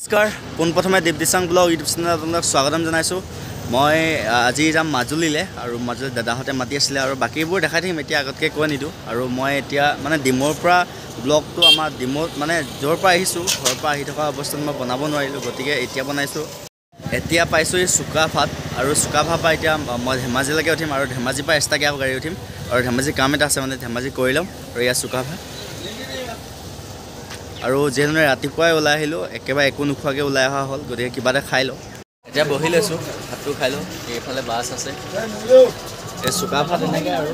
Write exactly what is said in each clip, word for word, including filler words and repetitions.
নমস্কাৰ পোনপ্ৰথমে দেৱদিচাং blog YouTube চেনেলত আপোনাক স্বাগতম জনাইছোঁ। মই আজি যাম মাজুলীলৈ আৰু মাজুলীত দাদাহঁতে মাতি আছিলে আৰু বাকীবোৰ দেখাই থাকিম, এতিয়া আগতকৈ কৈ নিদিওঁ। আৰু মই এতিয়া মানে ডিমৰ পৰা ব্লগটো আমাৰ ডিমৌত মানে য'ৰ পৰা আহিছোঁ ঘৰৰ পৰা আহি থকা অৱস্থাত মই বনাব নোৱাৰিলোঁ, গতিকে এতিয়া বনাইছোঁ। এতিয়া পাইছোঁ এই চুকাফাত আৰু চুকাফাৰ পৰা এতিয়া মই ধেমাজিলৈকে উঠিম আৰু ধেমাজিৰ পৰা এক্সট্ৰাকৈ আকৌ গাড়ী উঠিম আৰু ধেমাজিৰ কাম এটা আছে মানে ধেমাজি কৰি ল'ম আৰু এয়া চুকাফা। আৰু যিহেতু ৰাতিপুৱাই ওলাই আহিলোঁ, একেবাৰে একো নোখোৱাকৈ ওলাই অহা হ'ল, গতিকে কিবা এটা খাই লওঁ। এতিয়া বহি লৈছোঁ, ভাতটো খাই লওঁ। এইফালে বাছ আছে, এই চুকাফাত এনেকৈ আৰু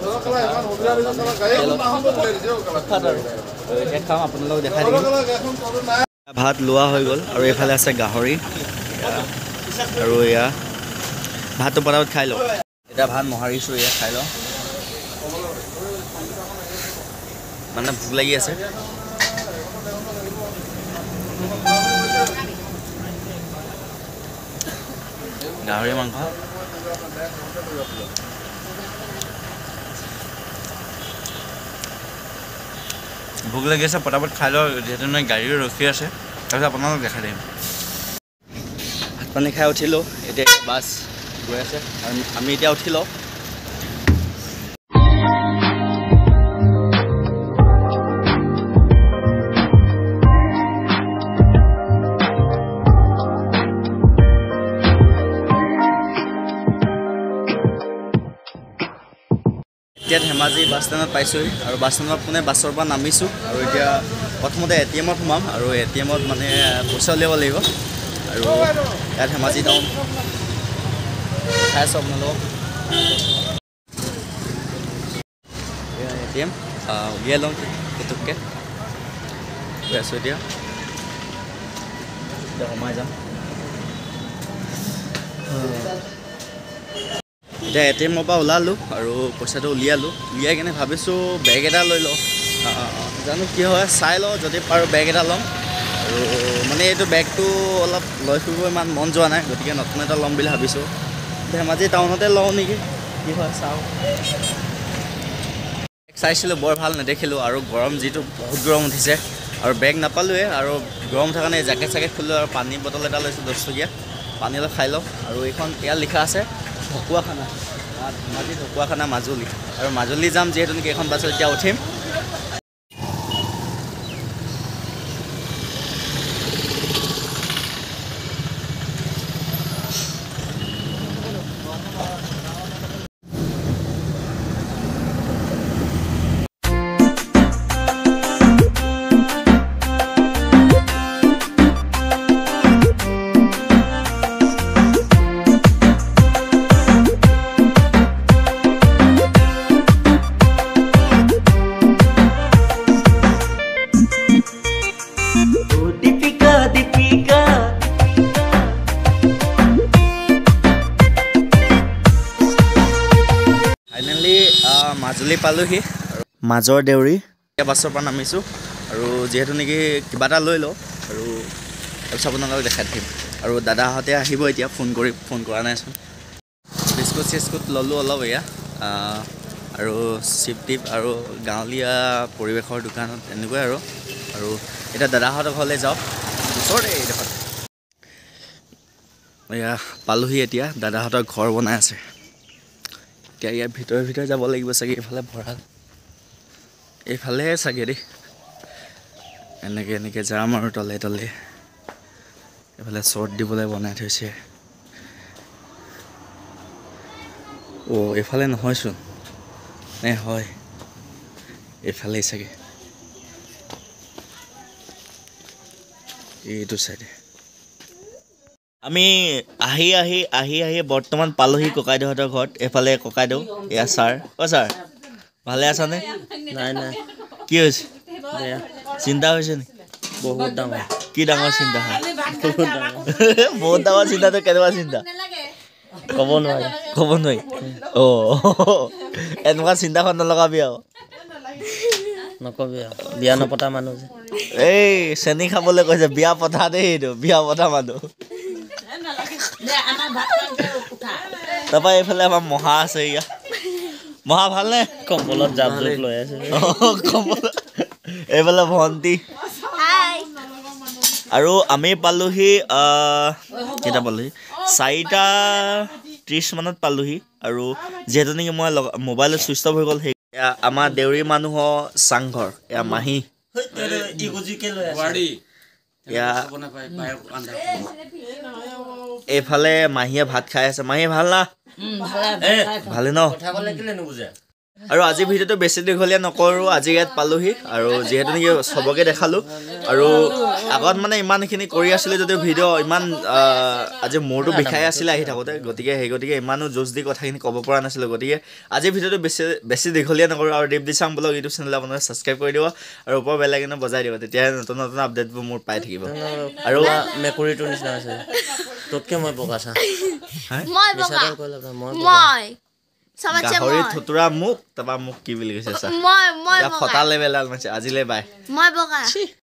এতিয়া খাওঁ, আপোনালোকক দেখাই দিম। ভাত লোৱা হৈ গ'ল আৰু এইফালে আছে গাহৰি আৰু এয়া ভাতটো পটাপট খাই লওঁ। এতিয়া ভাত মোহাৰিছোঁ, এয়া খাই লওঁ, মানে ভোক লাগি আছে। গাহৰি মাংস ভোক লাগি আছে, পটাপট খাই লওঁ, যিহেতু মানে গাড়ীও ৰখি আছে। তাৰপিছত আপোনালোক দেখাই দিম। ভাত পানী খাই উঠিলোঁ, এতিয়া বাছ গৈ আছে আৰু আমি এতিয়া উঠি লওঁ। এতিয়া ধেমাজি বাছ ষ্টেণ্ডত পাইছোঁহি আৰু বাছ ষ্টেণ্ডত পোনে বাছৰ পৰা নামিছোঁ আৰু এতিয়া প্ৰথমতে এ টি এমত সোমাম আৰু এ টি এমত মানে পইচা উলিয়াব লাগিব আৰু ইয়াত ধেমাজি টাউন খাই আছোঁ আপোনালোকক। এ টি এম উলিয়াই লওঁ পুতুককৈ, গৈ আছোঁ এতিয়া এতিয়া সোমাই যাম। এতিয়া এ টি এমৰ পৰা ওলালোঁ আৰু পইচাটো উলিয়ালোঁ, উলিয়াই কিনে ভাবিছোঁ বেগ এটা লৈ লওঁ। জানো কি হয়, চাই লওঁ, যদি পাৰোঁ বেগ এটা ল'ম। আৰু মানে এইটো বেগটো অলপ লৈ ফুৰিব ইমান মন যোৱা নাই, গতিকে নতুন এটা ল'ম বুলি ভাবিছোঁ। ধেমাজি টাউনতে লওঁ নেকি, কি হয় চাওঁ। চাইছিলোঁ বৰ ভাল নেদেখিলোঁ আৰু গৰম যিটো বহুত গৰম উঠিছে আৰু বেগ নাপালোঁৱে আৰু গৰম উঠাৰ কাৰণে জেকেট চেকেট খুলিলোঁ আৰু পানী বটল এটা লৈছোঁ দহ টকীয়া, পানী অলপ খাই লওঁ। আৰু এইখন ইয়াত লিখা আছে ঢকুৱাখানা, ধেমাজি ঢকুৱাখানা মাজুলী, আৰু মাজুলী যাম যিহেতু নেকি এইখন বাছত এতিয়া উঠিম। ফাইনেলি মাজুলী পালোঁহি আৰু মাজৰ দেউৰী এতিয়া বাছৰ পৰা নামিছোঁ আৰু যিহেতু নেকি কিবা এটা লৈ লওঁ আৰু তাৰপিছত আপোনালোকক দেখাই দিম। আৰু দাদাহঁতে আহিব এতিয়া, ফোন কৰি ফোন কৰা নাইচোন। বিস্কুট চিস্কুট ল'লোঁ অলপ এয়া আৰু চিপ টিপ আৰু গাঁৱলীয়া পৰিৱেশৰ দোকানত এনেকুৱাই আৰু আৰু এতিয়া দাদাহঁতৰ ঘৰলৈ যাওঁ, ওচৰতে এইডোখৰ। এয়া পালোঁহি, এতিয়া দাদাহঁতৰ ঘৰ বনাই আছে। এতিয়া ইয়াৰ ভিতৰে ভিতৰে যাব লাগিব চাগে, এইফালে ভঁৰাল, এইফালে চাগে দেই, এনেকৈ এনেকৈ যাম আৰু তলে তলে। এইফালে শ্বৰ্ট দিবলৈ বনাই থৈছে। অ' এইফালে নহয়চোন, নে হয়? এইফালেই চাগে, এইটো চাইডে। আমি আহি আহি আহি আহি বৰ্তমান পালোহি ককাইদেউহঁতৰ ঘৰত। এইফালে ককাইদেউ, এয়া ছাৰ। অ' ছাৰ ভালে আছানে? নাই নাই, কি হৈছে? চিন্তা হৈছে নেকি? বহুত ডাঙৰ। কি ডাঙৰ চিন্তা হয়? বহুত ডাঙৰ, বহুত ডাঙৰ চিন্তাটো কেনেকুৱা চিন্তা ক'ব নোৱাৰি। ক'ব নোৱাৰি? অ' এনেকুৱা চিন্তাখন নলগাবি আৰু। নকবি আৰু, বিয়া নপতা মানুহ যে। এই চেনি খাবলৈ কৈছে, বিয়া পতা দেই, এইটো বিয়া পতা মানুহ। তাৰপৰা এইফালে আমাৰ মহা আছে, ইয়াত মহা ভালনে? কম্বলত জাপ জোপ লৈ আছে। কম্বল এইফালে ভণ্টি আৰু আমি পালোহি কেইটা পালোহি চাৰিটা ত্ৰিছ মানত পালোহি আৰু যিহেতু নেকি মই মোবাইল ছুইচ অফ হৈ গ'ল সেই আমাৰ দেউৰী মানুহৰ চাংঘৰ এয়া মাহী এইফালে মাহীয়ে ভাত খাই আছে মাহী ভাল না ভালে ন আৰু আজি ভিডিঅ'টো বেছি দীঘলীয়া নকৰোঁ আজি ইয়াত পালোহি আৰু যিহেতু নেকি চবকে দেখালোঁ আৰু আগত মানে ইমানখিনি কৰি আছিলোঁ যদিও ভিডিঅ' ইমান আজি মূৰটো বিষাই আছিলে আহি থাকোঁতে গতিকে সেই গতিকে ইমানো জোচ দি কথাখিনি ক'ব পৰা নাছিলোঁ গতিকে আজি ভিডিঅ'টো বেছি বেছি দীঘলীয়া নকৰোঁ আৰু Deep Dichang blog YouTube channel আপোনালোকে ছাবস্ক্ৰাইব কৰি দিব আৰু ওপৰ বেল আইকনটো বজাই দিব তেতিয়াহে নতুন নতুন আপডেটবোৰ মোৰ পাই থাকিব আৰু মেকুৰীটোৰ নিচিনা আছে তোতকৈ মই বগা চা মই বগা মই গাহৰি থুতুৰা মোক তাৰপৰা মোক কি বুলি কৈছে চা মই মই ফটা লেভেল মাৰিছে আজিলৈ বাই মই বগা